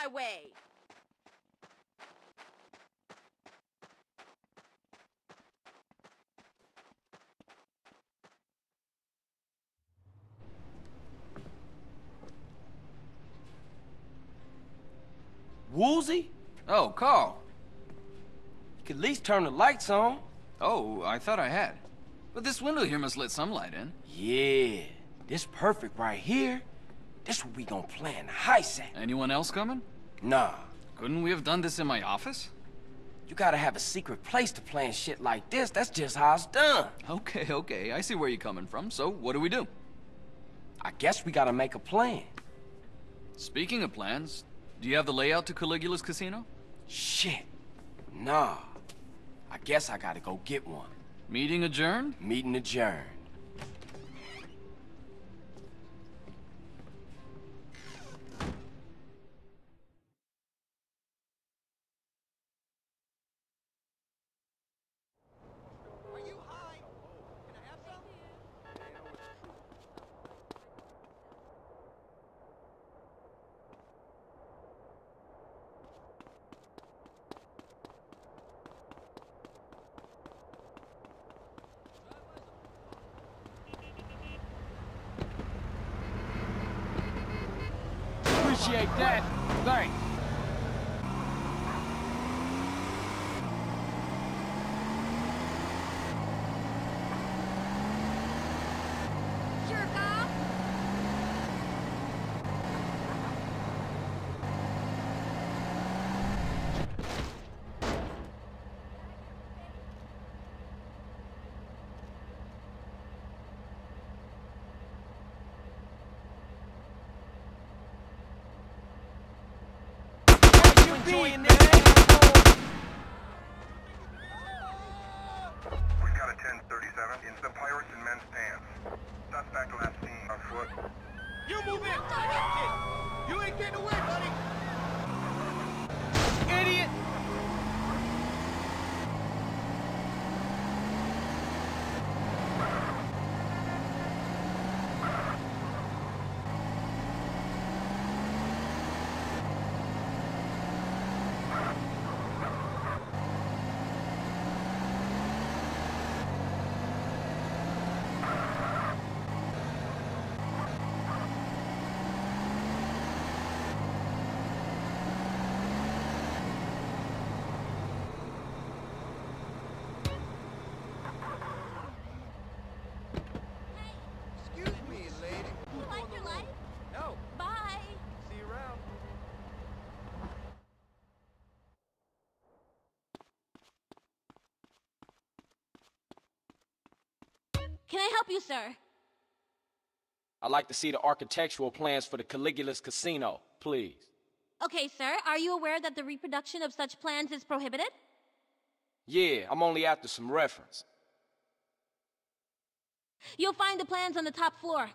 my way! Woolsey? Oh, Carl. You could at least turn the lights on. Oh, I thought I had. But this window here must let some light in. Yeah, this perfect right here. This what we gonna plan the heist at. Anyone else coming? Nah. Couldn't we have done this in my office? You gotta have a secret place to plan shit like this. That's just how it's done. Okay, I see where you're coming from. So, what do we do? I guess we gotta make a plan. Speaking of plans, do you have the layout to Caligula's casino? Shit. Nah. I guess I gotta go get one. Meeting adjourned? Meeting adjourned. Are you high? Can I have some? Appreciate that. Thanks. Jerk off! Enjoying We this? got a 1037 in the pirates in men's pants. Suspect last seen on foot. You move in! You ain't getting away, buddy! Idiot! Excuse me, lady. You like your life? No. Bye! See you around. Can I help you, sir? I'd like to see the architectural plans for the Caligula's casino, please. Okay, sir, are you aware that the reproduction of such plans is prohibited? Yeah, I'm only after some reference. You'll find the plans on the top floor.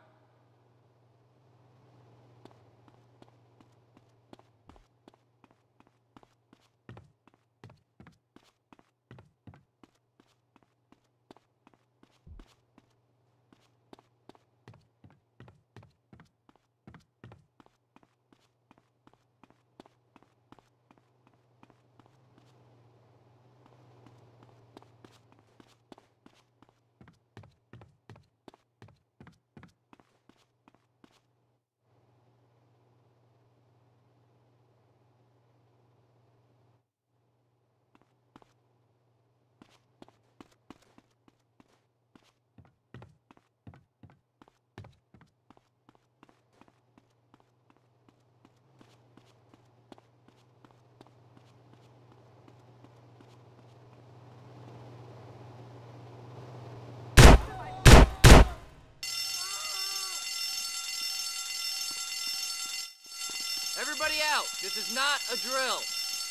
Everybody out! This is not a drill!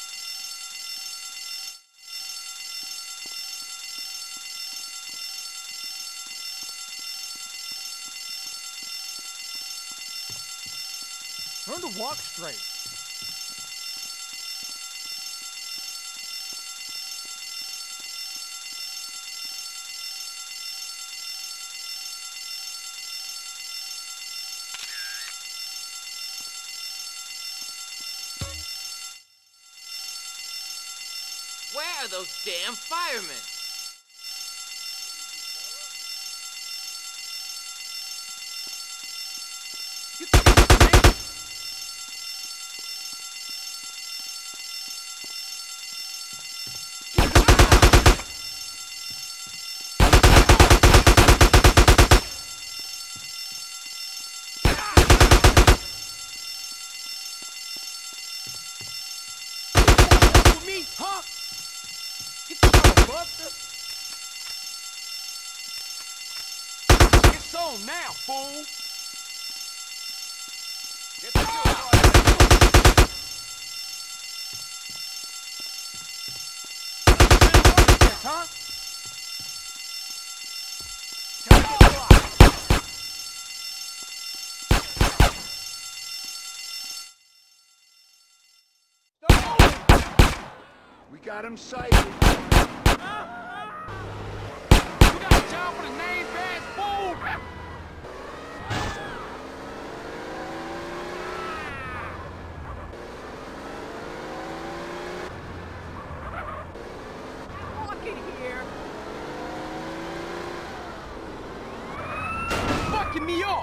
Learn to walk straight. are those damn firemen? Huh? Get the hell, Buster! It's on now, fool! Get the hell, huh? We got him sighted. You got a job for the name badge, fool! Fucking here! Fucking me up!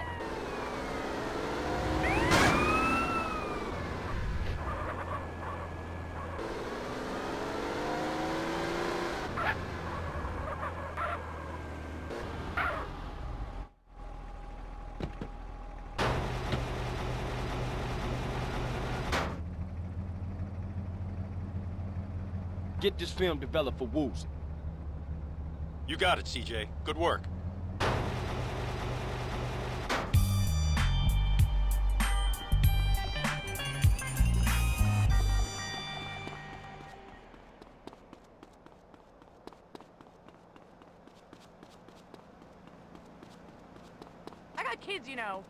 Get this film developed for Woozy. You got it, CJ. Good work. I got kids, you know.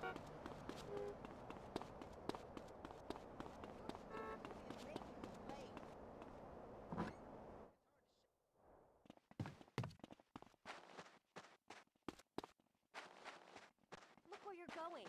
Look where you're going.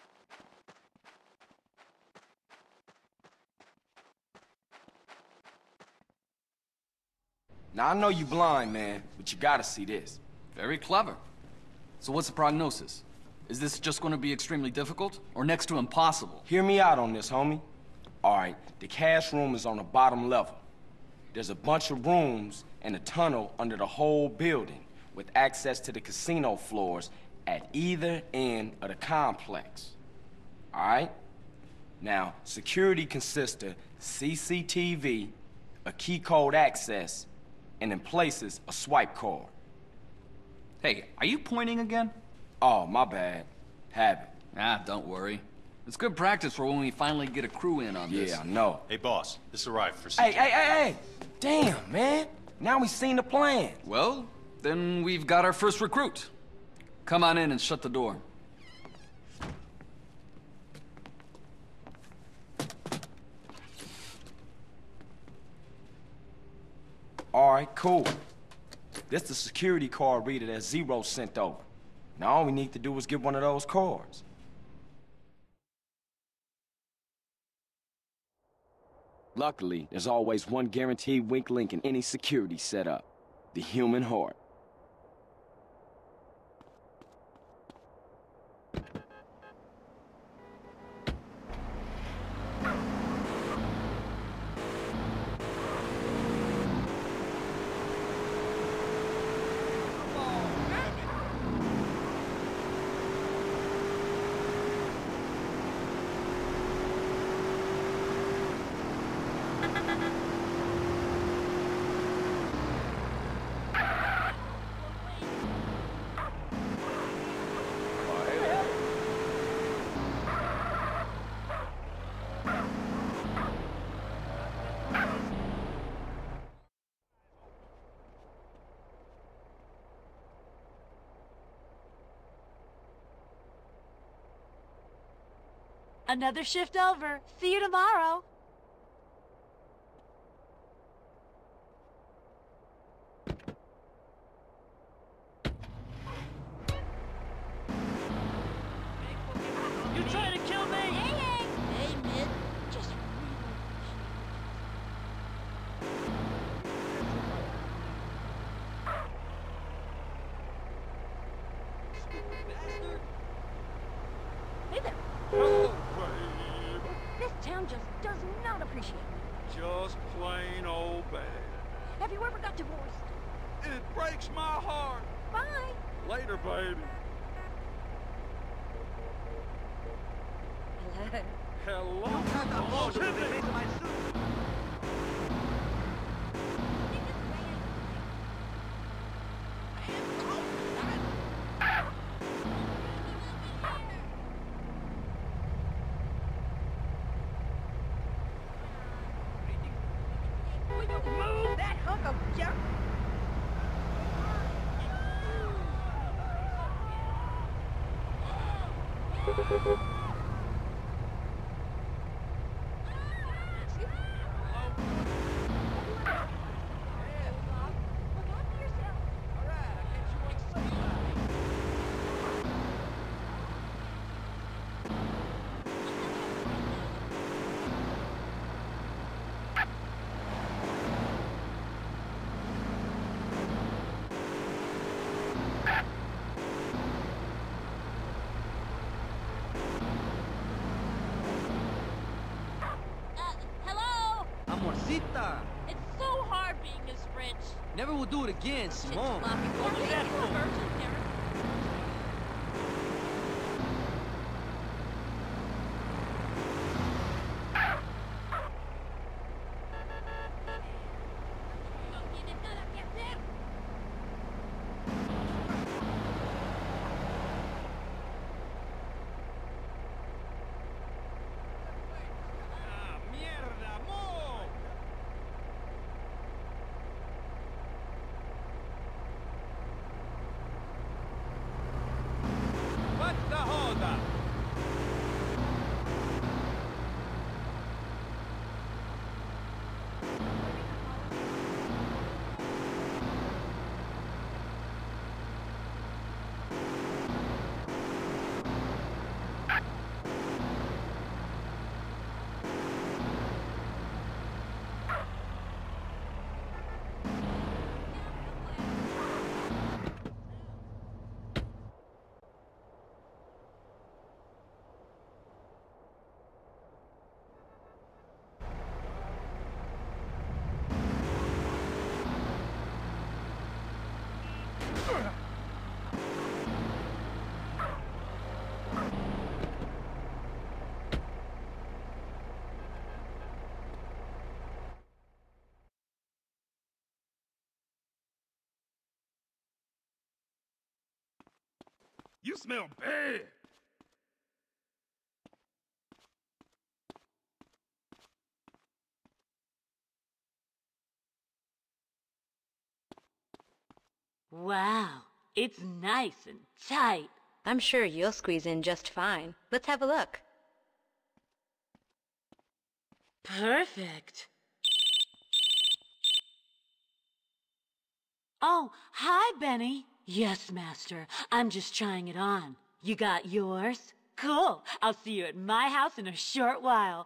Now, I know you blind, man, but you gotta see this. Very clever. So what's the prognosis? Is this just going to be extremely difficult, or next to impossible? Hear me out on this, homie. All right, the cash room is on the bottom level. There's a bunch of rooms and a tunnel under the whole building with access to the casino floors at either end of the complex. All right? Now, security consists of CCTV, a key code access, and in places, a swipe card. Hey, are you pointing again? Oh, my bad. Habit. Ah, don't worry. It's good practice for when we finally get a crew in on this. Yeah, I know. Hey, boss. This arrived for CJ. Hey! Damn, man. Now we seen the plan. Well, then we've got our first recruit. Come on in and shut the door. All right, cool. This the security card reader that Zero sent over. Now all we need to do is get one of those cards. Luckily, there's always one guaranteed weak link in any security setup: the human heart. Another shift over. See you tomorrow. You trying to kill me? Hey, Mid. Just just does not appreciate me. Just plain old bad. Have you ever got divorced? It breaks my heart. Bye. Later, baby. Hello. Hello. Will you move that hunk of junk? Hello? Amorcita. It's so hard being Miss French. Never will do it again, Shit's Simone. floppy. What was that for? Virgin Derek. No tiene nada que hacer. Ah, mierda, mo. What's the holdup? You smell bad. Wow, it's nice and tight. I'm sure you'll squeeze in just fine. Let's have a look. Perfect. Oh, hi, Benny. Yes, Master. I'm just trying it on. You got yours? Cool. I'll see you at my house in a short while.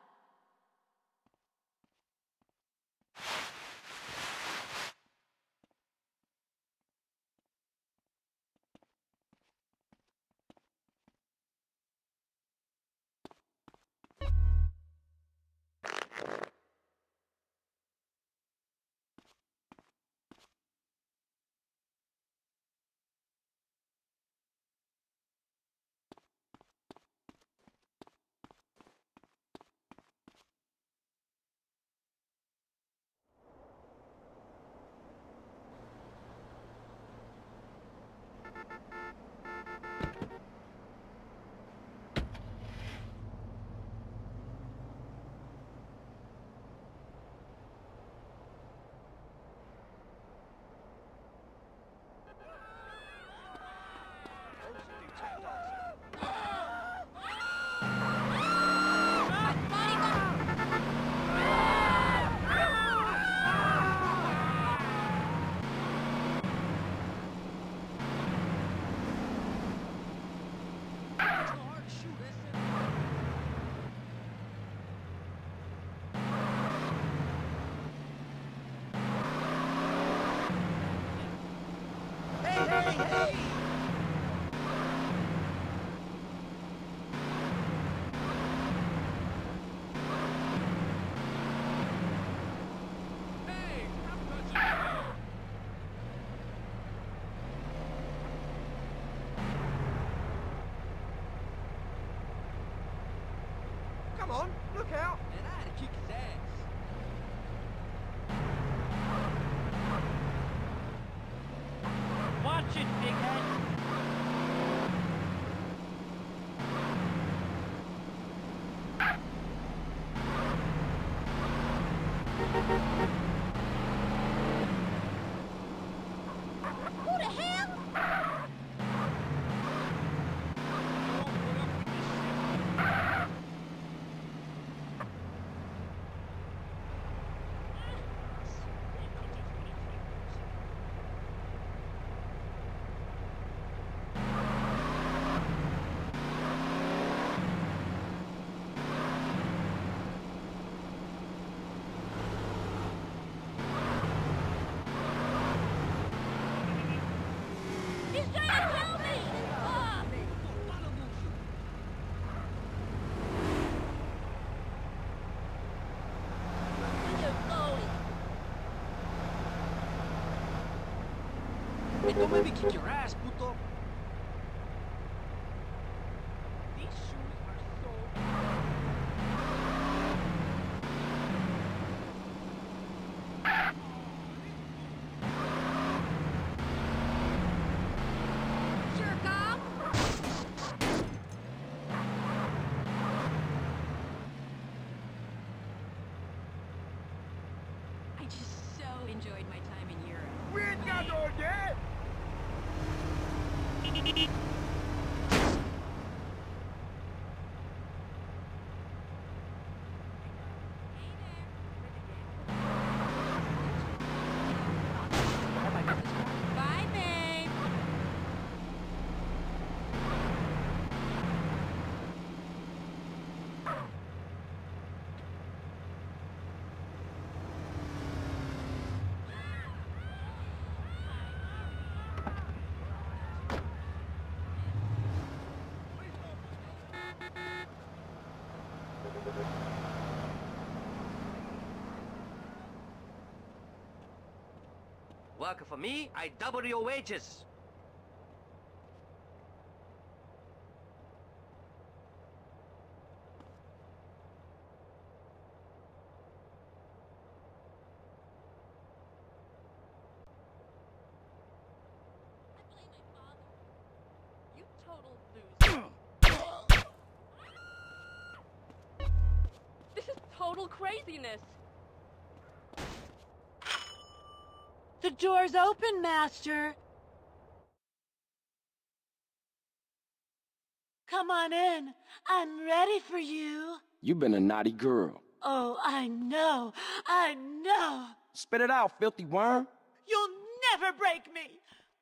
on, look out! And I had to kick his ass. Watch it, big head. Who the hell? He's trying to kill me! Ah! Hey, don't make me kick your ass, puto. These shoes are so... Jerk off! I just so enjoyed my time in Europe. We ain't got no yet. Bye, babe. Work for me, I double your wages. You total loser. This is total craziness. The door's open, Master. Come on in. I'm ready for you. You've been a naughty girl. Oh, I know. I know. Spit it out, filthy worm. You'll never break me.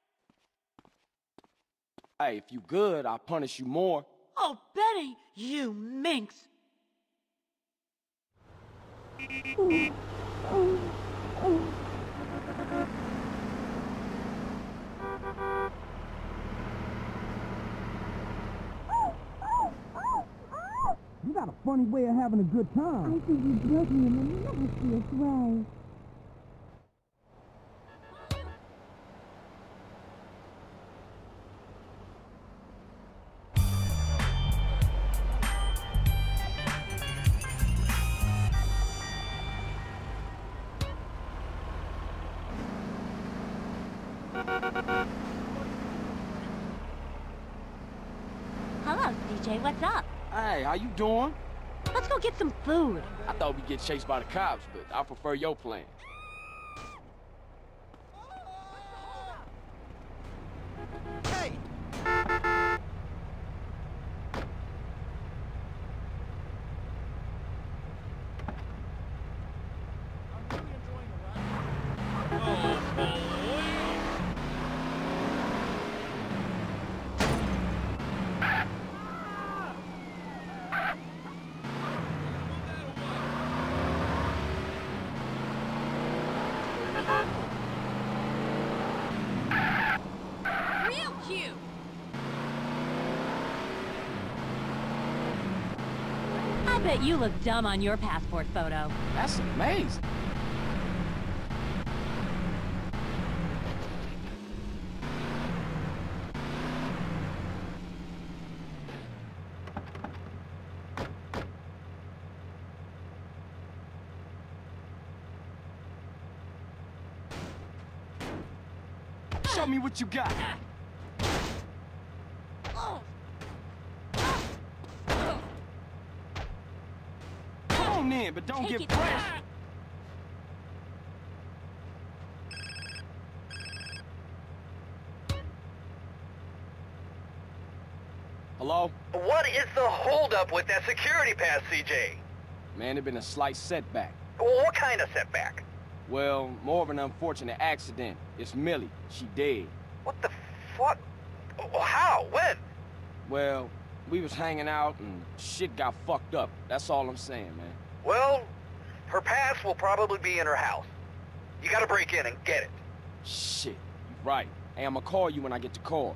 Hey, if you good, I'll punish you more. Oh, Benny, you minx. You got a funny way of having a good time. I think you broke me in the nastiest way. Hello, CJ, what's up? Hey, how you doing? Let's go get some food. I thought we'd get chased by the cops, but I prefer your plan. Hey! Real cute. I bet you look dumb on your passport photo. That's amazing. Show me what you got. Come on in, but don't get pressed. Hello? What is the holdup with that security pass, CJ? Man, there's been a slight setback. What kind of setback? Well, more of an unfortunate accident. It's Millie. She dead. What the fuck? How? When? Well, we was hanging out and shit got fucked up. That's all I'm saying, man. Well, her pass will probably be in her house. You gotta break in and get it. Shit, you right. Hey, I'ma call you when I get the call.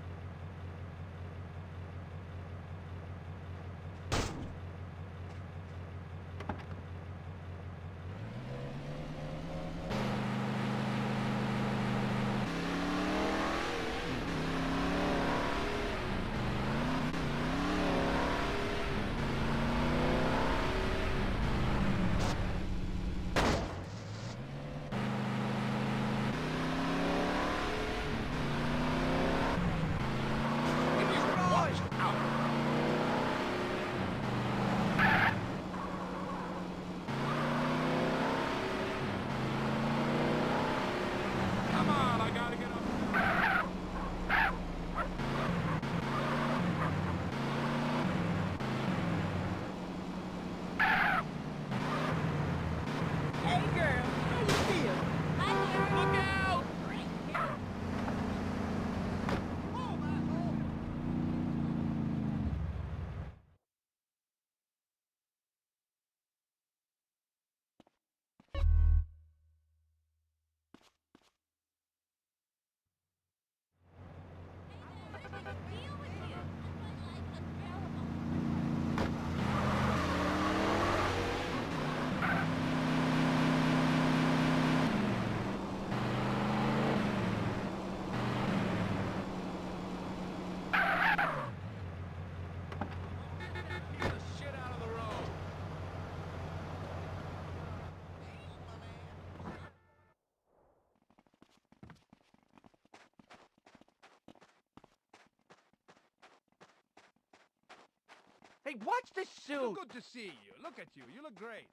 Hey, watch the suit! Good to see you. Look at you. You look great.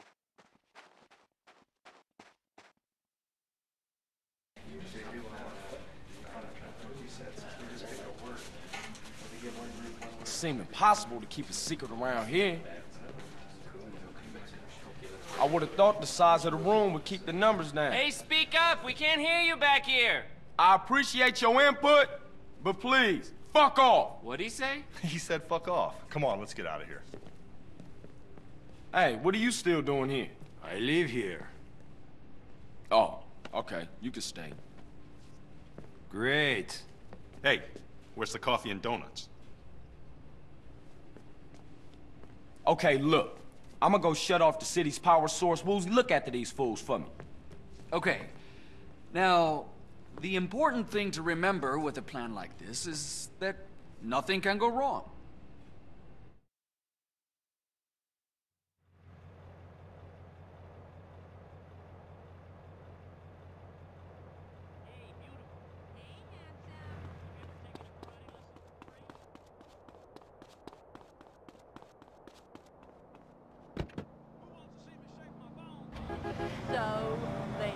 It seemed impossible to keep a secret around here. I would have thought the size of the room would keep the numbers down. Hey, speak up! We can't hear you back here! I appreciate your input, but please, fuck off! What'd he say? He said fuck off. Come on, let's get out of here. Hey, what are you still doing here? I live here. Oh, okay. You can stay. Great. Hey, where's the coffee and donuts? Okay, look. I'm gonna go shut off the city's power source. Woozy, look after these fools for me. Okay. Now, the important thing to remember with a plan like this is that nothing can go wrong. So late.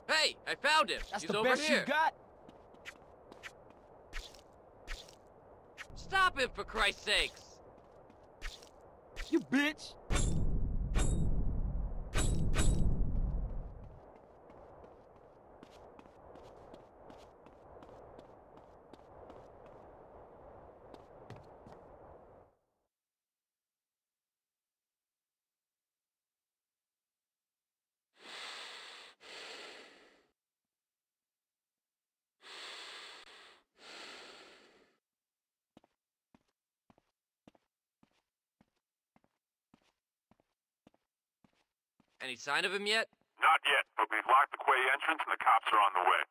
Hey, I found him. That's He's the over best here. you got? Stop him, for Christ's sakes. You bitch! Any sign of him yet? Not yet, but we've locked the quay entrance and the cops are on the way.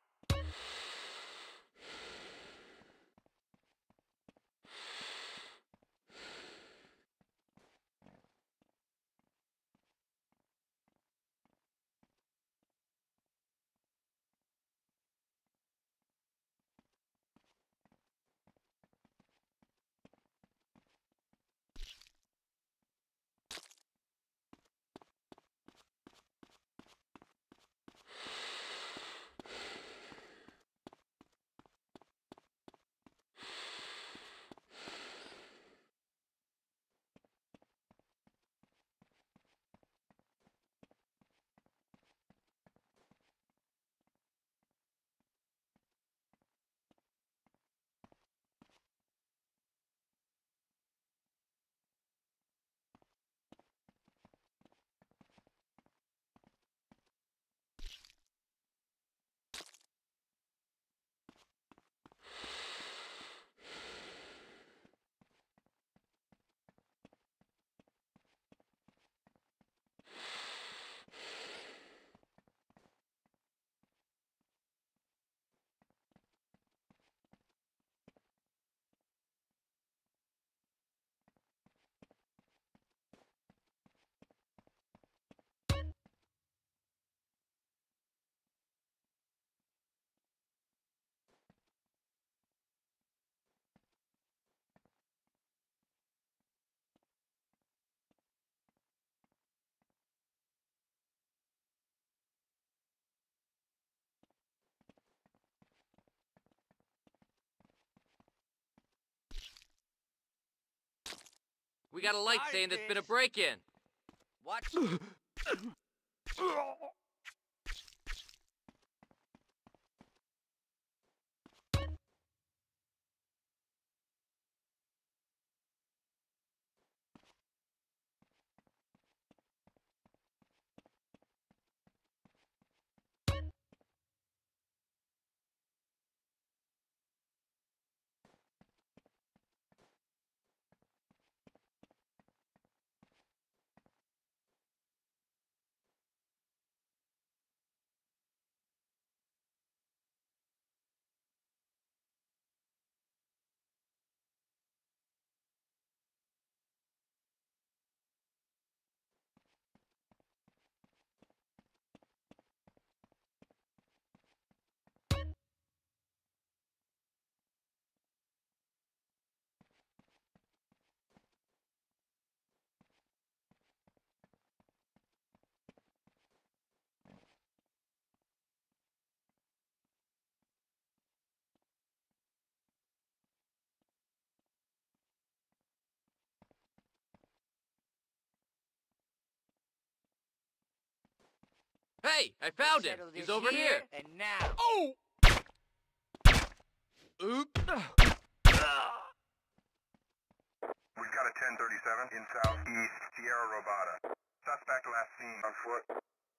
We got a light saying there's been a break-in. Watch. Hey, I found him. He's over here. And now. Oh! Oop. We've got a 1037 in southeast Sierra Robata. Suspect last seen on foot.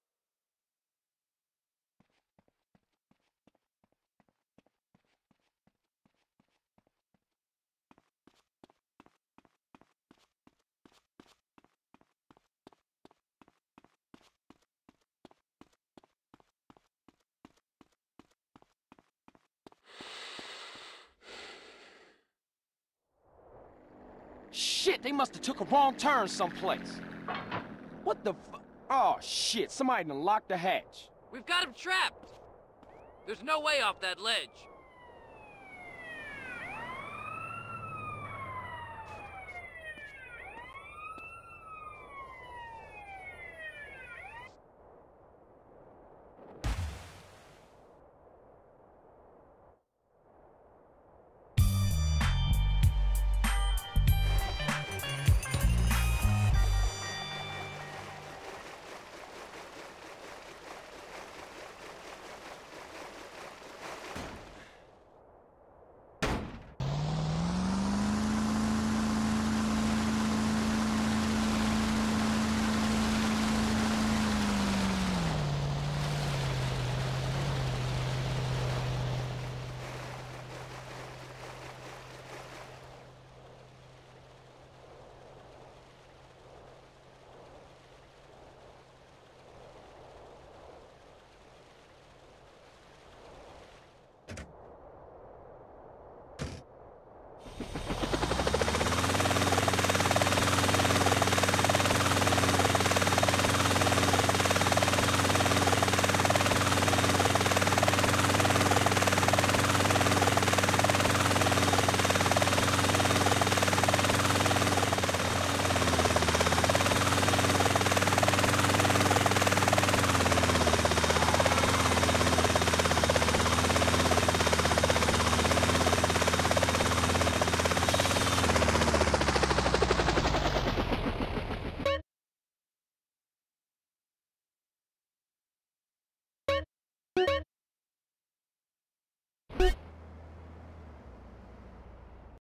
Shit, they must have took a wrong turn someplace. What the Oh, shit, somebody done locked the hatch. We've got him trapped. There's no way off that ledge.